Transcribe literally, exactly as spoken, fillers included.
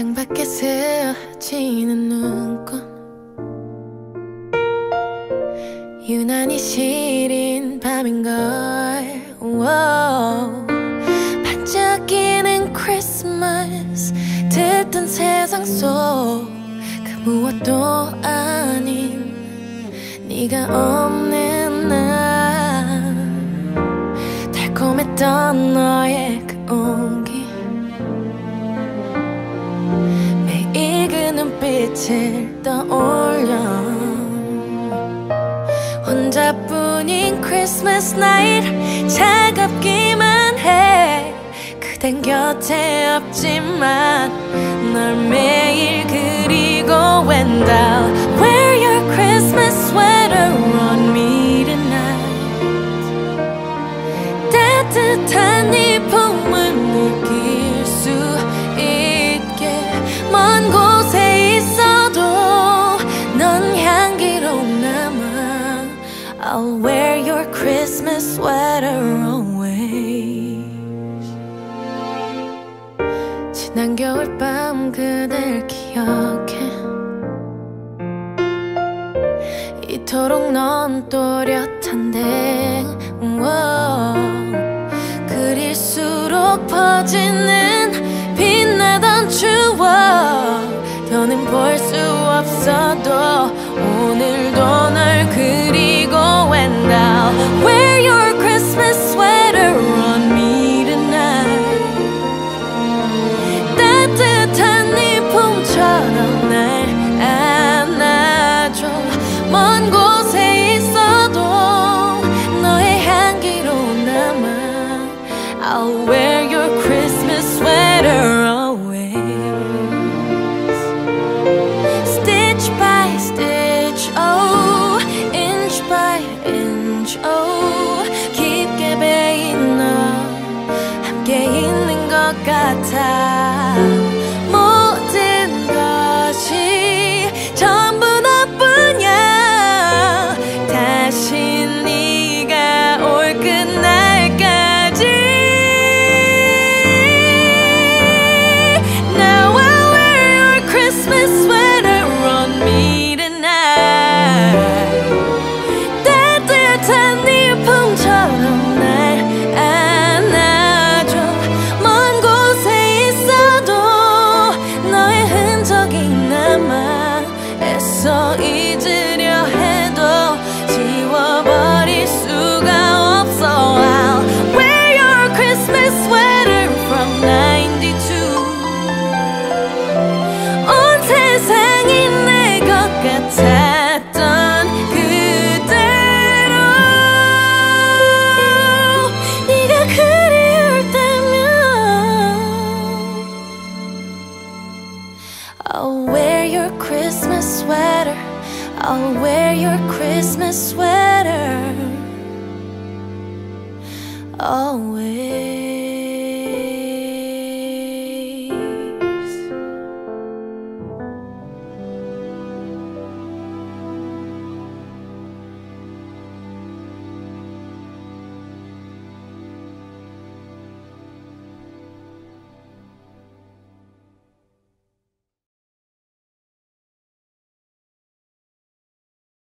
창밖에 스치는 눈꽃, 유난히 시린 밤인걸. 반짝이는 크리스마스, 듣던 세상 속 그 무엇도 아닌 네가 없는 날, 달콤했던 너의 그 온기, 매일 그 눈빛을 떠올려. 혼자뿐인 크리스마스 나잇, 차갑기만 해. 그댄 곁에 없지만 널 매일 그리고. And I'll wear your Christmas sweater on me tonight. 따뜻한 네 품을 느낄 수 있게. 먼 곳에 있어도 넌 향기로 남아. I'll wear your Christmas sweater always. 지난 겨울밤 그댈 기억해. 이토록 넌 또렷한데, 그릴수록 퍼지는 빛나던 추억, 더는 볼 수 없어도 오늘도 널 그리고. And I'll wear your Christmas sweater on me tonight. 따뜻한 네 품처럼 날 안아줘. 먼 곳에 있어도 너의 향기로 남아. I'll wear your Christmas sweater always. Stitch by stitch, oh, inch by inch, oh, 깊게 베인 너 함께 있는 것 같아. 모든 것이 전부 너뿐이야. 다시 네가 올 그날까지. Now I'll wear your Christmas sweater on me tonight. 따뜻한 네 품처럼 날 안아줘. 먼 곳에 있어도 너의 흔적이 남아. 애써 잊으려 해도 지워버릴 수가 없어. I'll wear your Christmas sweater from ninety-two. 온 세상이 내 것 같았던 그대로. 네가 그리울 때면 I'll wear your Christmas sweater. I'll wear your Christmas sweater always.